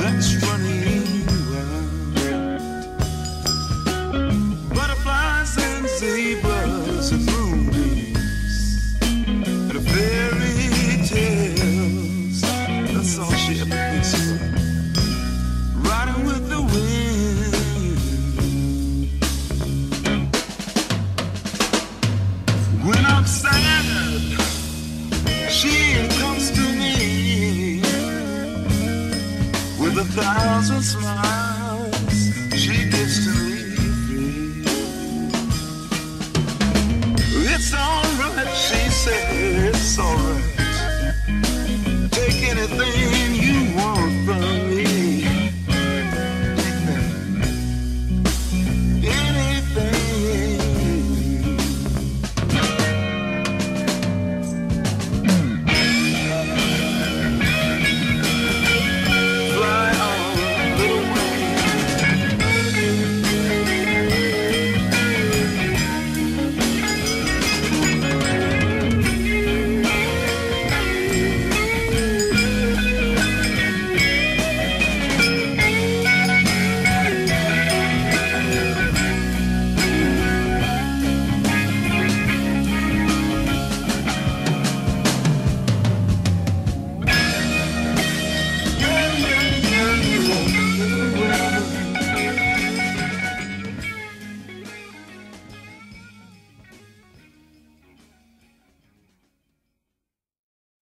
that's running wild. Butterflies and zebras and moonbeams and fairy tales. That's all she ever thinks of. Riding with the wind. When I'm sad, she comes to me with 1,000 smiles.